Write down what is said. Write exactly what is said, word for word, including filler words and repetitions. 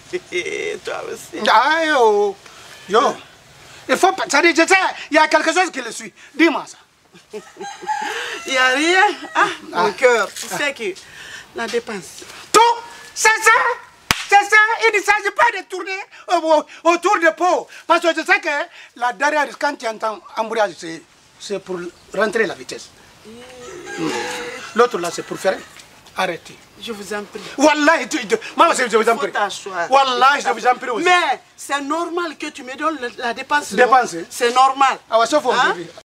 Toi aussi. Ah, yo. Yo. Il faut pas. Ça dit, je sais, il y a quelque chose qui le suit. Dis-moi ça. Il n'y a rien. Ah, Ah. mon cœur. Tu sais que la dépense. Tout, c'est ça. C'est ça. Il ne s'agit pas de tourner au- autour de peau. Parce que je sais que la derrière, quand tu entends embrayage, c'est pour rentrer la vitesse. Mm. L'autre là, c'est pour faire arrêter. Je vous en prie. Wallah, tu, tu, moi aussi, je vous en prie. Wallah, je vous en prie aussi. Mais c'est normal que tu me donnes la, la dépense. Dépense. C'est normal. Ah ouais, sauf au Hein? début.